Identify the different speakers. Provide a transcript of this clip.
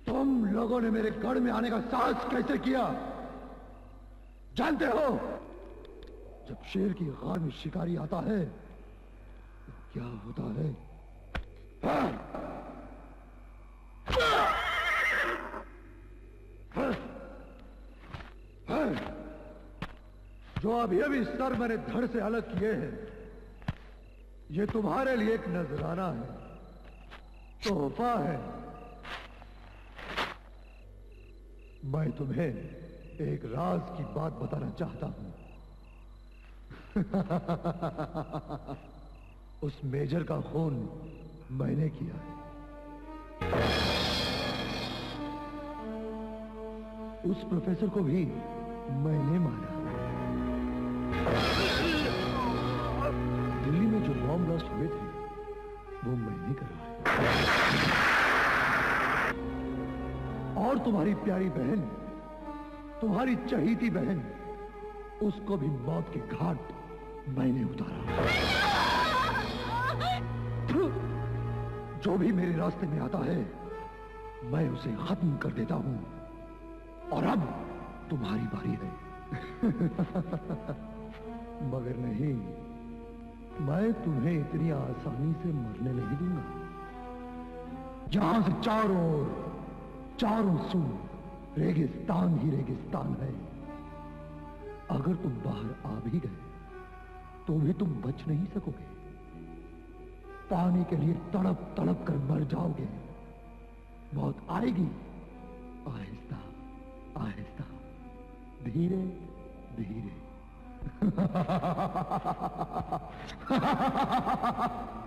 Speaker 1: तुम लोगों ने मेरे गढ़ में आने का साहस कैसे किया? जानते हो, जब शेर की गार में शिकारी आता है तो क्या होता है? जो अभी सर मैंने धड़ से अलग किए हैं, ये तुम्हारे लिए एक नजराना है, तोहफा है। मैं तुम्हें एक राज की बात बताना चाहता हूं। उस मेजर का खून मैंने किया है। उस प्रोफेसर को भी मैंने मारा। दिल्ली में जो बॉम्ब ब्लास्ट हुए थे वो मैंने करवाए। और तुम्हारी प्यारी बहन, तुम्हारी चहीती बहन, उसको भी मौत के घाट मैंने उतारा। जो भी मेरे रास्ते में आता है मैं उसे खत्म कर देता हूं। और अब तुम्हारी बारी है। मगर नहीं, मैं तुम्हें इतनी आसानी से मरने नहीं दूंगा। जहां से चारों सू रेगिस्तान ही रेगिस्तान है। अगर तुम बाहर आ भी गए तो भी तुम बच नहीं सकोगे। पानी के लिए तड़प तड़प कर मर जाओगे। मौत आएगी आहिस्ता आहिस्ता, धीरे धीरे।